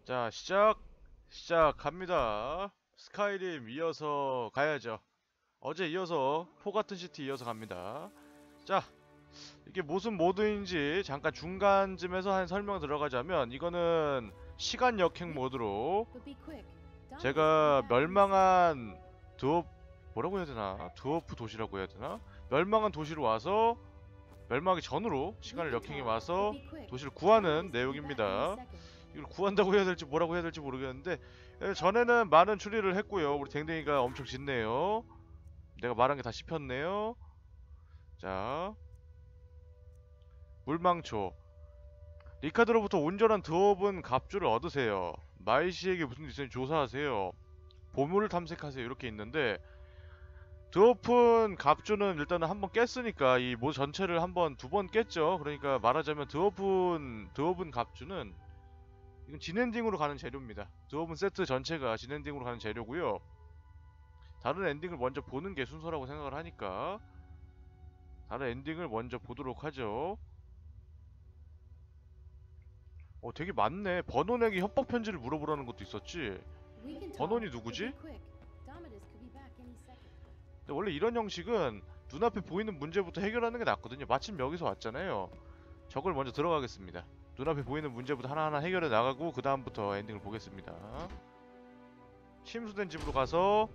자, 시작합니다. 스카이림 이어서 가야죠. 어제 이어서 포가튼 시티 이어서 갑니다. 자, 이게 무슨 모드인지 잠깐 중간쯤에서 한 설명 들어가자면, 이거는 시간 역행 모드로 제가 멸망한 뭐라고 해야 되나? 드워프 도시라고 해야 되나? 멸망한 도시로 와서 멸망하기 전으로 시간을 역행해 와서 도시를 구하는 내용입니다. 이걸 구한다고 해야 될지 뭐라고 해야 될지 모르겠는데, 전에는 많은 추리를 했고요. 우리 댕댕이가 엄청 짖네요. 내가 말한 게 다 씹혔네요. 자, 물망초. 리카드로부터 온전한 드워븐 갑주를 얻으세요. 마이씨에게 무슨 일이 있는지 조사하세요. 보물을 탐색하세요. 이렇게 있는데, 드워픈 갑주는 일단은 한번 깼으니까 이 모드 전체를 두 번 깼죠. 그러니까 말하자면 드워븐 갑주는 이건 진엔딩으로 가는 재료입니다. 드워븐 세트 전체가 진엔딩으로 가는 재료고요. 다른 엔딩을 먼저 보는 게 순서라고 생각을 하니까 다른 엔딩을 먼저 보도록 하죠. 되게 많네. 버논에게 협박 편지를 물어보라는 것도 있었지. 버논이 누구지? 근데 원래 이런 형식은 눈앞에 보이는 문제부터 해결하는 게 낫거든요. 마침 여기서 왔잖아요. 저걸 먼저 들어가겠습니다. 눈앞에 보이는 문제부터 하나하나 해결해 나가고 그 다음부터 엔딩을 보겠습니다. 침수된 집으로 가서,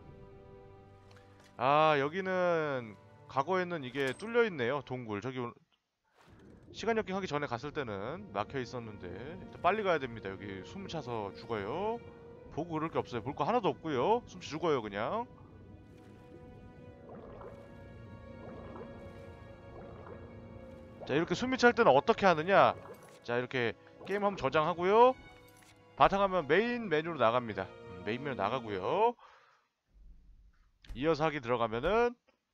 여기는 과거에는 이게 뚫려있네요. 동굴. 저기 시간 역행 하기 전에 갔을 때는 막혀있었는데 일단 빨리 가야 됩니다. 여기 숨 차서 죽어요. 보고 그럴 게 없어요. 볼 거 하나도 없고요. 숨 죽어요 그냥. 자, 이렇게 숨이 찰 때는 어떻게 하느냐. 자, 이렇게 게임 한번 저장하고요. 바탕화면 메인 메뉴로 나갑니다. 메인 메뉴 나가고요. 이어서 하기 들어가면은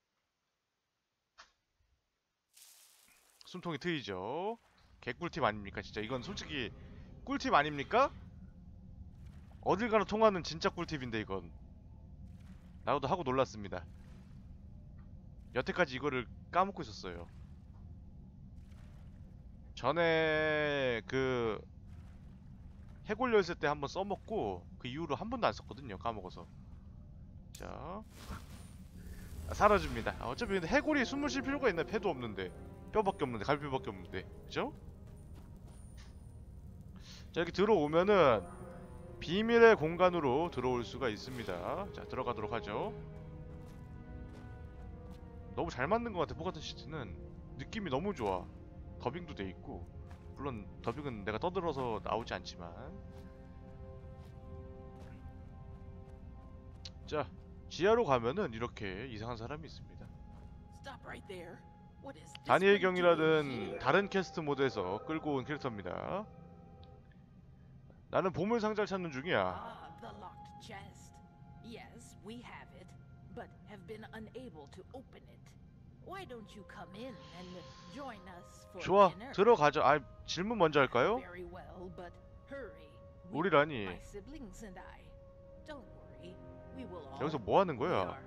숨통이 트이죠. 개꿀팁 아닙니까 진짜. 이건 솔직히 꿀팁 아닙니까? 어딜 가나 통하는 진짜 꿀팁인데 이건. 나도 하고 놀랐습니다. 여태까지 이거를 까먹고 있었어요. 전에 그 해골 열쇠 때 한번 써먹고 그 이후로 한 번도 안 썼거든요. 까먹어서. 자, 사라집니다. 어차피 근데 해골이 숨을 쉴 필요가 있나? 패도 없는데, 뼈밖에 없는데, 갈비뼈밖에 없는데, 그죠? 자, 이렇게 들어오면은 비밀의 공간으로 들어올 수가 있습니다. 자, 들어가도록 하죠. 너무 잘 만든 것 같아. 포가튼 시티는 느낌이 너무 좋아. 더빙도 돼 있고, 물론 더빙은 내가 떠들어서 나오지 않지만. 자, 지하로 가면은 이렇게 이상한 사람이 있습니다. 다니엘 경이라는 다른 캐스트 모드에서 끌고 온 캐릭터입니다. 나는 보물 상자를 찾는 중이야. 좋아, 들어가죠. 질문 먼저 할까요? 우리라니. 여기서 뭐 하는 거야?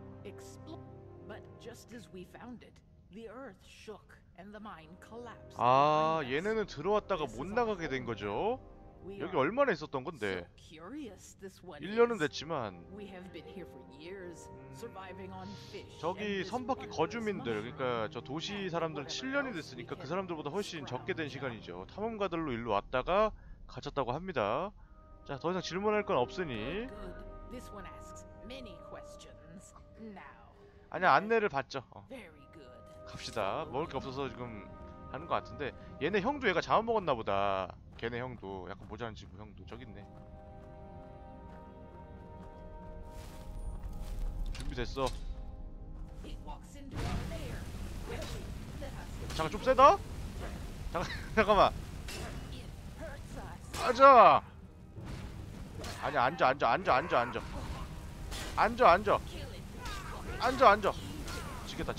얘네는 들어왔다가 못 나가게 된 거죠? 여기 얼마나 있었던 건데? 1년은 됐지만, 저기 섬바퀴 거주민들, 그러니까 저 도시 사람들은 7년이 됐으니까 그 사람들보다 훨씬 적게 된 시간이죠. 탐험가들로 일로 왔다가 갇혔다고 합니다. 자, 더 이상 질문할 건 없으니 아니야, 안내를 받죠. 갑시다. 먹을 게 없어서 지금 하는 것 같은데, 얘네 형도 얘가 잡아먹었나 보다. 걔네 형도 약간 모자란 친구 형도 저기 있네. 준비됐어. 잠깐, 좀 세다? 잠깐만. 앉아. 아니야, 앉아. 지겠다.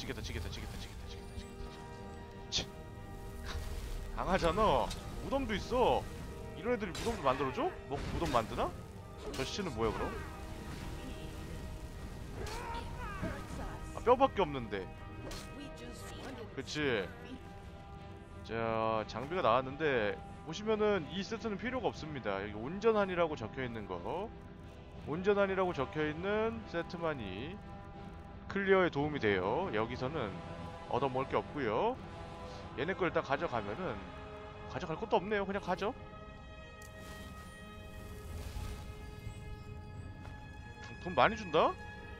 강하잖아. 무덤도 있어. 이런 애들이 무덤도 만들어줘? 뭐 무덤 만드나? 저 시체는 뭐야 그럼? 뼈밖에 없는데. 그치. 자, 장비가 나왔는데 보시면은 이 세트는 필요가 없습니다. 여기 온전한이라고 적혀있는 거, 온전한이라고 적혀있는 세트만이 클리어에 도움이 돼요. 여기서는 얻어먹을 게 없고요. 얘네 걸 일단 가져가면은 가져갈 것도 없네요. 그냥 가져. 돈 많이 준다?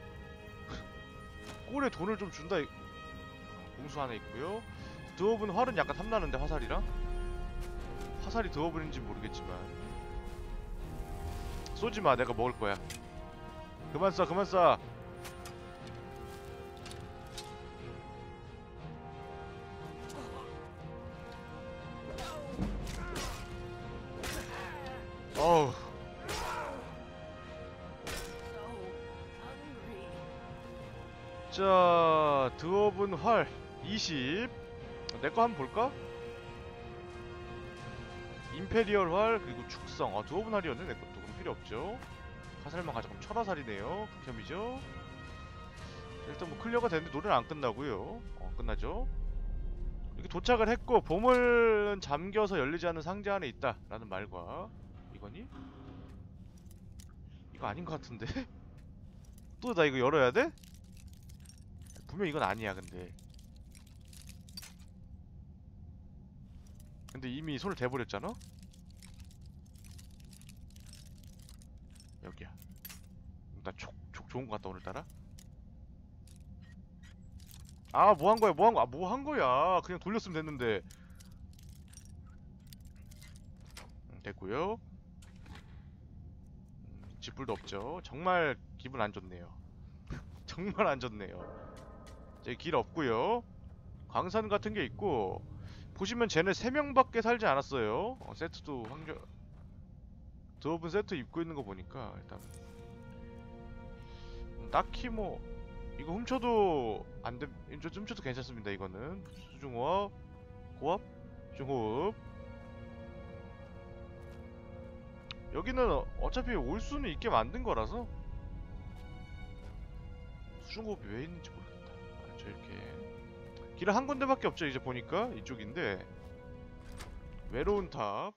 꼴에 돈을 좀 준다. 공수 하나 있고요. 드워브는 활은 약간 탐나는데, 화살이랑 화살이 드워브인지 모르겠지만 쏘지마. 내가 먹을 거야. 그만 쏴, 그만 쏴. 어우. 자, 드워브는 활 20. 내거 한번 볼까? 임페리얼 활, 그리고 축성. 아, 드워브 활이었네. 내것도. 그럼 필요 없죠. 화살만 가져. 그럼 철화살이네요. 극혐이죠. 일단 뭐 클리어가 되는데 노래는 안 끝나고요. 끝나죠. 이렇게 도착을 했고, 보물은 잠겨서 열리지 않는 상자 안에 있다 라는 말과, 이거니? 이거 아닌 것 같은데? 또 나 이거 열어야 돼? 분명 이건 아니야. 근데 이미 손을 대버렸잖아? 여기야. 나 촉 좋은 것 같다 오늘따라. 아, 뭐 한 거야, 뭐 한 거야. 아, 뭐 한 거야. 그냥 돌렸으면 됐는데. 됐고요. 짓불도 없죠. 정말 기분 안 좋네요. 정말 안 좋네요. 이제 길 없고요. 광산 같은 게 있고, 보시면 쟤네 3명밖에 살지 않았어요. 세트도 드워븐 세트 입고 있는 거 보니까 일단 딱히 뭐 이거 훔쳐도 안돼. 훔쳐도 괜찮습니다. 이거는 수중호흡, 고압, 중호흡. 여기는 어차피 올 수는 있게 만든 거라서 수중호흡이 왜 있는지 모르겠다. 저 이렇게 길은 한 군데밖에 없죠. 이제 보니까 이쪽인데, 외로운 탑,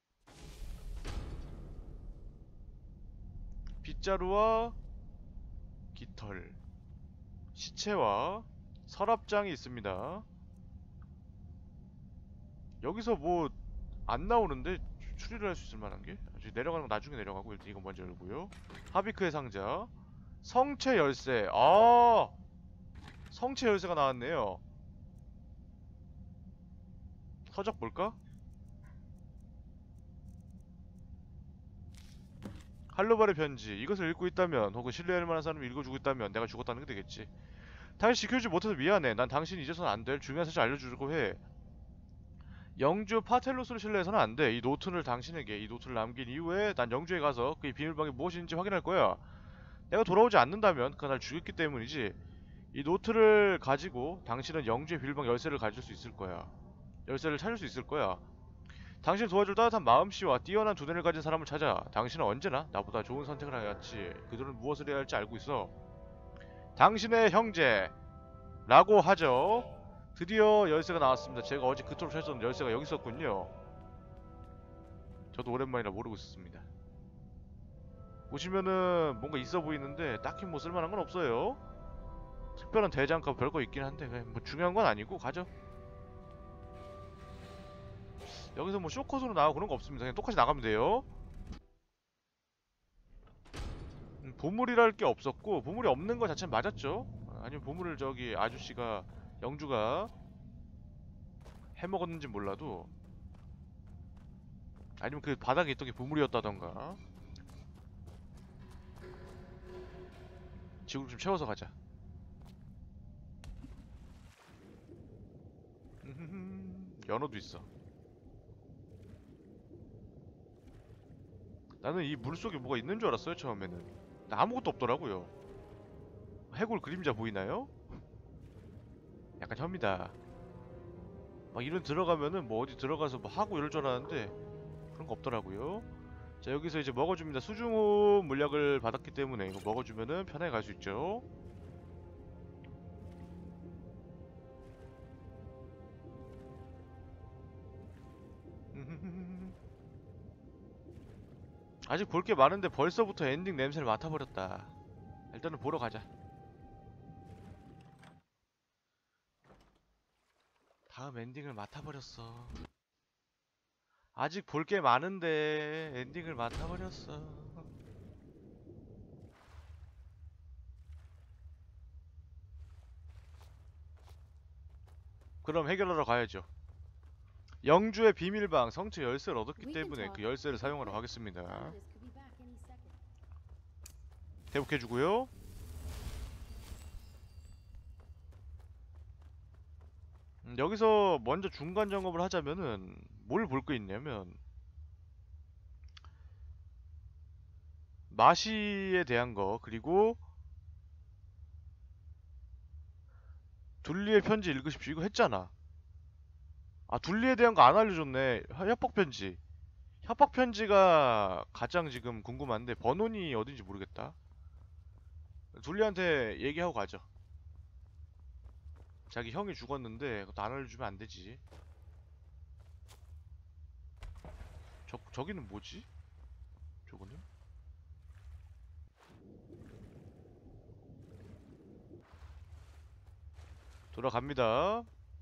빗자루와 깃털, 시체와 서랍장이 있습니다. 여기서 뭐 안 나오는데 추리를 할 수 있을 만한 게, 내려가는 거 나중에 내려가고, 일단 이거 먼저 열고요. 하비크의 상자, 성체 열쇠. 아, 성체 열쇠가 나왔네요. 서적 볼까? 할로발의 편지. 이것을 읽고 있다면, 혹은 신뢰할 만한 사람이 읽어주고 있다면 내가 죽었다는 게 되겠지. 당신 지켜주지 못해서 미안해. 난 당신이 잊어서는 안 될 중요한 사실 알려주려고 해. 영주 파텔로스를 신뢰해서는 안 돼. 이 노트를 당신에게, 이 노트를 남긴 이후에 난 영주에 가서 그의 비밀방이 무엇인지 확인할 거야. 내가 돌아오지 않는다면 그날 죽였기 때문이지. 이 노트를 가지고 당신은 영주의 비밀방 열쇠를 가질 수 있을 거야. 열쇠를 찾을 수 있을 거야. 당신을 도와줄 따뜻한 마음씨와 뛰어난 두뇌를 가진 사람을 찾아. 당신은 언제나 나보다 좋은 선택을 하였지. 그들은 무엇을 해야 할지 알고 있어. 당신의 형제 라고 하죠. 드디어 열쇠가 나왔습니다. 제가 어제 그토록 찾았던 열쇠가 여기 있었군요. 저도 오랜만이라 모르고 있었습니다. 보시면은 뭔가 있어 보이는데 딱히 뭐 쓸만한 건 없어요. 특별한 대장과 별거 있긴 한데 뭐 중요한 건 아니고 가죠. 여기서 뭐 쇼컷으로 나오고 그런 거 없습니다. 그냥 똑같이 나가면 돼요. 보물이랄 게 없었고, 보물이 없는 거 자체는 맞았죠. 아니면 보물을 저기 아저씨가, 영주가 해먹었는지 몰라도, 아니면 그 바닥에 있던 게 보물이었다던가. 지구를 좀 채워서 가자. 연어도 있어. 나는 이 물속에 뭐가 있는 줄 알았어요 처음에는. 아무것도 없더라고요. 해골 그림자 보이나요? 약간 혐이다. 막 이런 들어가면은 뭐 어디 들어가서 뭐 하고 이럴 줄 알았는데 그런 거 없더라고요. 자, 여기서 이제 먹어줍니다. 수중호흡 물약을 받았기 때문에 이거 먹어주면은 편하게 갈 수 있죠. 아직 볼 게 많은데 벌써부터 엔딩 냄새를 맡아버렸다. 일단은 보러 가자. 다음 엔딩을 맡아버렸어. 아직 볼 게 많은데 엔딩을 맡아버렸어. 그럼 해결하러 가야죠. 영주의 비밀방 성체 열쇠를 얻었기 때문에 그 열쇠를 사용하러 가겠습니다. 회복해주고요. 여기서 먼저 중간 점검을 하자면은 뭘 볼 거 있냐면 마시에 대한 거, 그리고 둘리의 편지 읽으십시오. 이거 했잖아. 아, 둘리에 대한 거 안 알려줬네. 협박 편지. 협박 편지가 가장 지금 궁금한데 번호니 어딘지 모르겠다. 둘리한테 얘기하고 가죠. 자기 형이 죽었는데 그것도 안 알려주면 안 되지. 저기는 뭐지? 저거는? 돌아갑니다.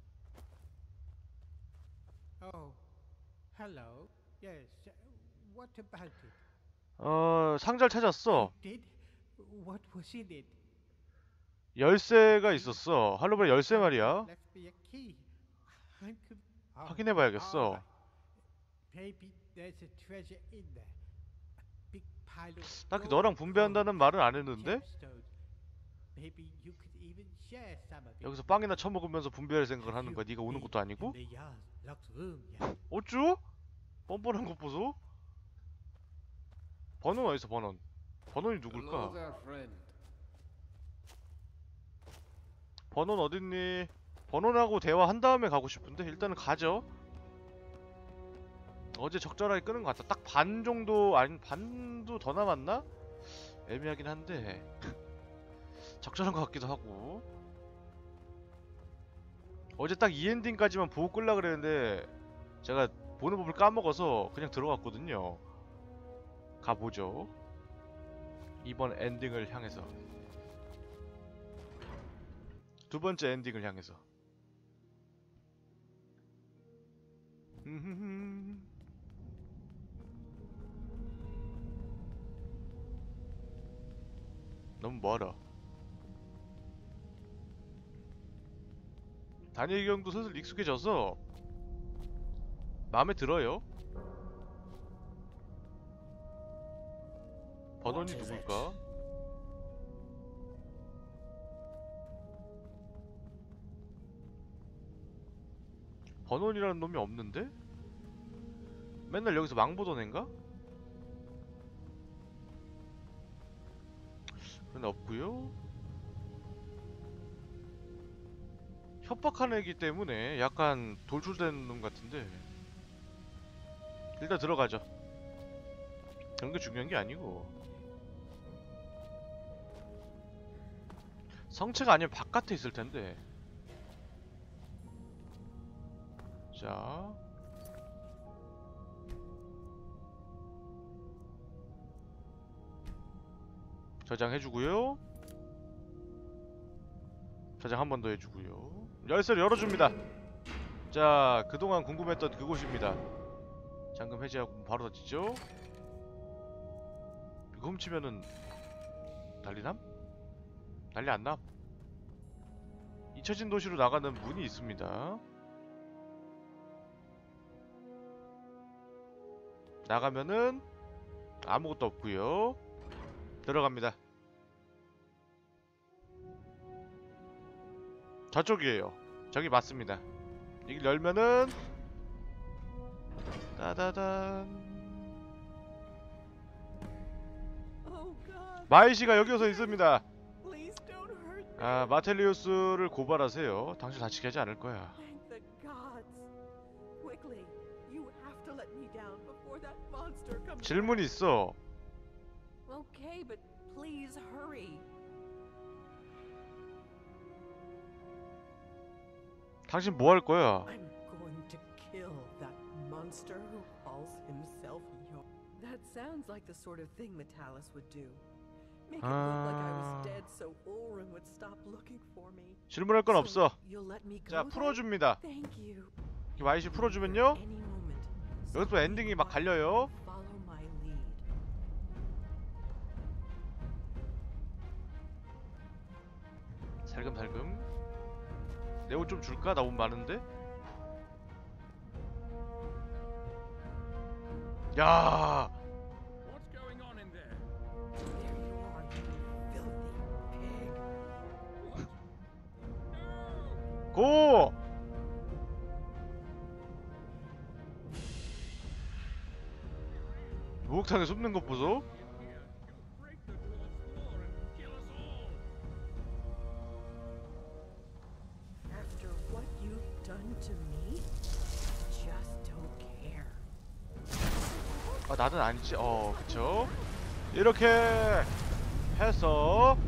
Oh, hello. Yes. What about it? 상자를 찾았어. You did? What was in it? 열쇠가 있었어. 할로브의 열쇠 말이야. Left me a key. I'm 확인해봐야겠어. Maybe there's a treasure in there. A big pile of 딱히 gold 너랑 분배한다는 coins, 말은 안 했는데? gemstones. Maybe you could even share some of it. 여기서 빵이나 처먹으면서 분배할 생각을 하는 거야. 네가 오는 것도 아니고? In the yard, locked room, yeah. 어쭈? 뻔뻔한 것 보소? 번호는 어딨어, 번호? 번호는 누굴까? 번호는 어딨니? 번호하고 대화한 다음에 가고 싶은데 일단은 가죠. 어제 적절하게 끄는 것 같다. 딱 반 정도, 아니 반도 더 남았나? 애매하긴 한데 적절한 것 같기도 하고. 어제 딱 이 엔딩까지만 보고 끌라 그랬는데 제가 보는 법을 까먹어서 그냥 들어갔거든요. 가보죠. 이번 엔딩을 향해서, 두 번째 엔딩을 향해서. 너무 멀어. 다니엘 경도 슬슬 익숙해져서 마음에 들어요. 번호니 누굴까? 번호니라는 놈이 없는데? 맨날 여기서 망보던 앤가? 그건 없구요. 협박하는 애기 때문에 약간 돌출된 놈 같은데 일단 들어가죠. 그런 게 중요한 게 아니고, 성체가 아니면 바깥에 있을 텐데. 자, 저장해주고요. 저장 한 번 더 해주고요. 열쇠를 열어줍니다. 자, 그동안 궁금했던 그곳입니다. 잠금 해제하고 바로 닫히죠. 이거 훔치면은 난리남? 난리 안남? 잊혀진 도시로 나가는 문이 있습니다. 나가면은 아무것도 없고요. 들어갑니다. 저쪽이에요. 저기 맞습니다. 이걸 열면은 따다단, 마이시가 여기서 있습니다. 아, 마텔리우스를 고발하세요. 당신 다치게 하지 않을 거야. 질문이 있어. Okay, but please hurry. 당신 뭐 할 거야? I'm going to kill that monster who calls himself your. That sounds like the sort of thing Metalis would do. Make it look like I was dead so Ulrun would stop looking for me. 질문할 건 없어. So you'll let me go 자, then? 풀어줍니다. Thank you. YC 풀어주면요. Any moment. 여기서 또 엔딩이 막 갈려요. Follow my lead. 살금살금. 내 옷 좀 줄까? 나 옷 많은데? 야, What's going on in there? There you are, you filthy pig. What? No! 고! 목욕탕에 쏟는 것 보소. In here, you'll break the dwarf's floor and kill us all. After what you've done to me, I just don't care. 아, 나는 아니지. 그쵸. 이렇게 해서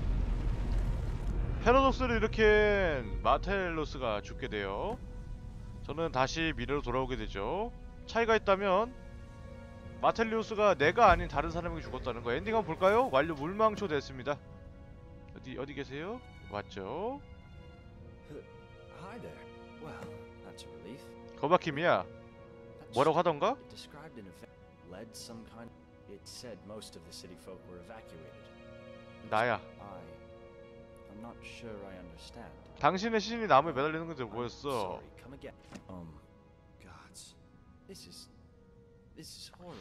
헤로독스를 일으킨 마텔로스가 죽게 돼요. 저는 다시 미래로 돌아오게 되죠. 차이가 있다면 마텔리우스가 내가 아닌 다른 사람에게 죽었다는 거. 엔딩 한번 볼까요? 완료 물망초 됐습니다. 어디 계세요? 왔죠? Hi there. Well, that's a relief. 거바킴이야. That's 뭐라고 하던가? it described an event led some kind. It said most of the city folk were evacuated. 나야. I'm not sure I understand. 당신의 시신이 나무에 매달리는 건데 I'm 뭐였어? Sorry, come again. Gods. This is horrible.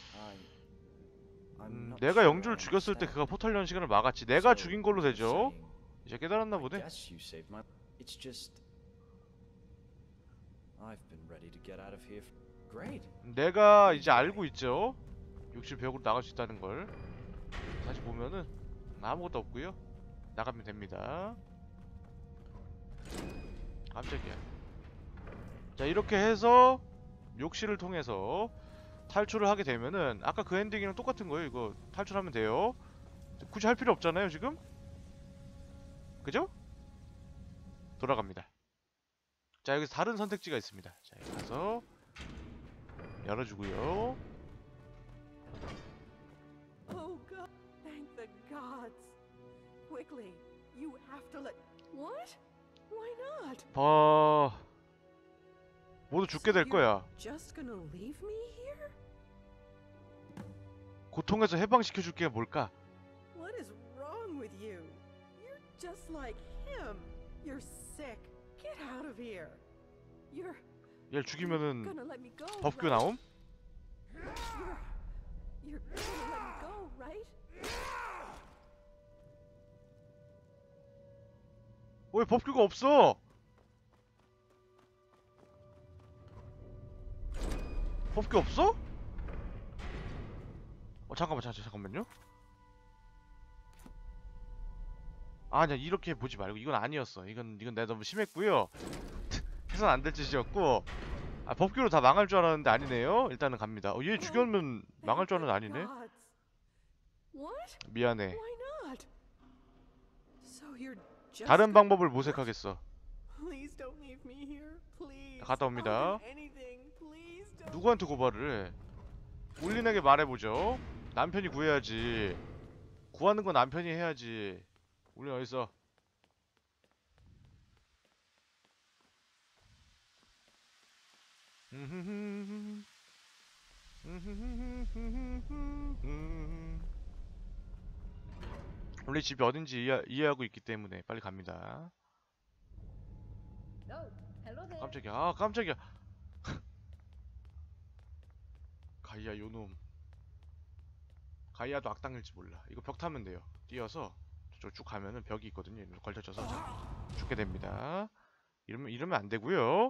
I'm not 내가 sure 영주를 I 죽였을 때 understand. 그가 포탈 연식을 막았지. 내가 So, 죽인 걸로 you're 되죠? saying, 이제 깨달았나 I 보네. guess you saved my. It's just. I've been ready to get out of here. Great. 내가 이제 알고 있죠. 60벽으로 나갈 수 있다는 걸. 다시 보면은 아무것도 없고요. 나가면 됩니다. 깜짝이야. 자, 이렇게 해서 욕실을 통해서 탈출을 하게 되면은 아까 그 엔딩이랑 똑같은 거예요. 이거 탈출하면 돼요. 굳이 할 필요 없잖아요, 지금. 그죠? 돌아갑니다. 자, 여기서 다른 선택지가 있습니다. 자, 여기 가서 열어주고요. Oh God! Thank the gods! Quickly, you have to let. What? Why not? 모두 죽게 될 거야. Just gonna leave me here? 고통에서 해방시켜줄 게 뭘까? What is wrong with you? You're just like him. You're sick. Get out of here. You're 얘를 죽이면은 gonna let me go. 법규 right? 나옴? You're gonna let me go, right? 왜 법규가 없어? 법규 없어? 잠깐만요. 아니야, 이렇게 보지 말고. 이건 아니었어. 이건 내가 너무 심했고요. 해선 안 될 짓이었고. 아, 법규로 다 망할 줄 알았는데 아니네요. 일단은 갑니다. 얘 죽였으면 망할 줄 알았는데 아니네. Gods. What? 미안해. Why not? So you're just 다른 gonna- 방법을 모색하겠어. Please don't leave me here. Please. 갔다 옵니다. I'll do anything. Please don't. 누구한테 고발을 해? 울린에게 말해보죠. 남편이 구해야지. 구하는 건 남편이 해야지. 울린 어딨어? 원래 집이 어딘지 이해하고 있기 때문에 빨리 갑니다. No, hello there. 깜짝이야. 아, 깜짝이야. 가이아 요놈. 가이아도 악당일지 몰라. 이거 벽 타면 돼요. 뛰어서 저쪽 쭉 가면은 벽이 있거든요. 이리로 걸쳐져서 죽게 됩니다. 이러면 안 되고요.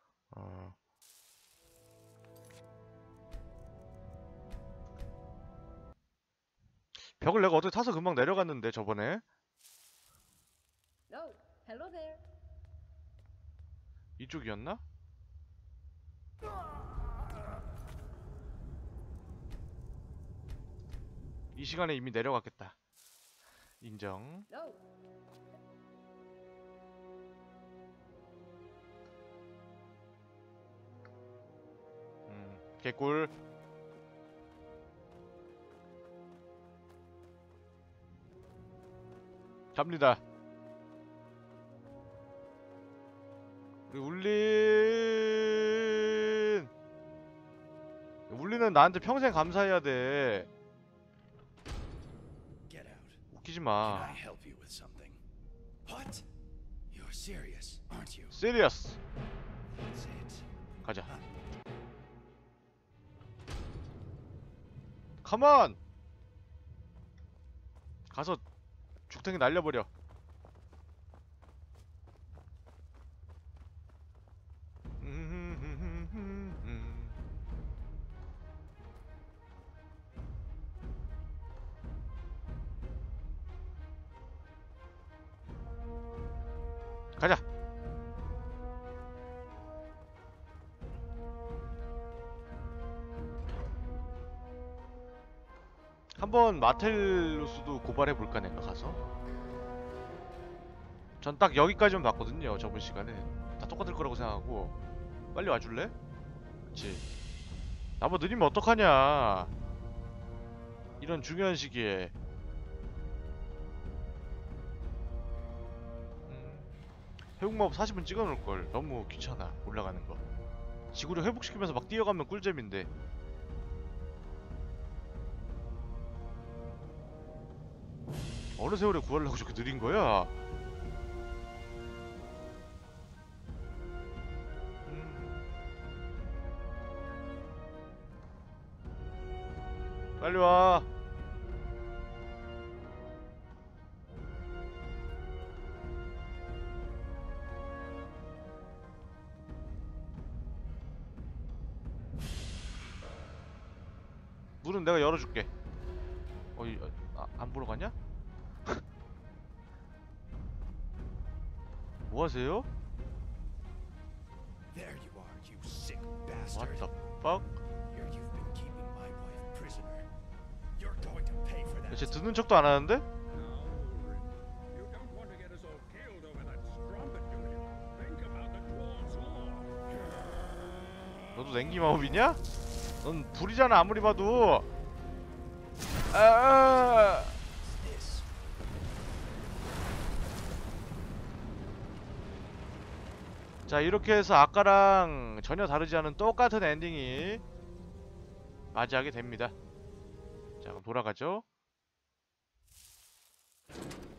벽을 내가 어떻게 타서 금방 내려갔는데 저번에. No, hello there. 이쪽이었나? 이 시간에 이미 내려갔겠다. 인정. No. 개꿀. 갑니다. 우리 울린은 나한테 평생 감사해야 돼. Get out. 웃기지 Can 마. I help you with something? What? You're serious, aren't you? 시리어스. That's it. 가자. 컴온. 가서 죽탱이 날려버려. 가자. 한번 마텔로스도 고발해 볼까 내가 가서. 전 딱 여기까지만 봤거든요. 저번 시간에 다 똑같을 거라고 생각하고. 빨리 와줄래? 그치. 나뭐 느리면 어떡하냐. 이런 중요한 시기에. 회복마법 40분 찍어놓을걸. 너무 귀찮아 올라가는 거. 지구력 회복시키면서 막 뛰어가면 꿀잼인데. 어느 세월에 구하려고 저렇게 느린 거야? 빨리 와. 문은 내가 열어줄게. 안 보러 가냐? 뭐 하세요? There you are, you sick What bastard. the fuck? Here you've been keeping my wife prisoner. You're going to pay for that. 쟤 듣는 척도 안 하는데? Now, Ulrich, you don't want to get us all killed over that strumpet, do you? Think about the dwarves' law. 너도 냉기 마법이냐? 넌 불이잖아 아무리 봐도. 아. This. 자 이렇게 해서 아까랑 전혀 다르지 않은 똑같은 엔딩이 맞이하게 됩니다. 자 그럼 돌아가죠.